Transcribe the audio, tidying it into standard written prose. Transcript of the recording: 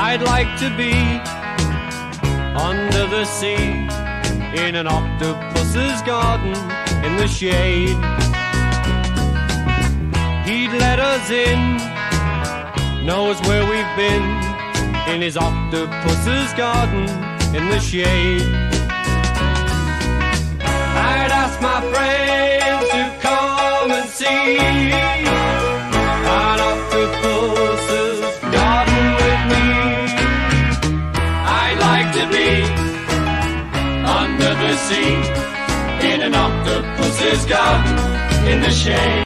I'd like to be under the sea in an octopus's garden in the shade. He'd let us in, knows where we've been, in his octopus's garden in the shade. I'd ask my friends to come and see an octopus's garden with me. I'd like to be under the sea in an octopus's garden in the shade.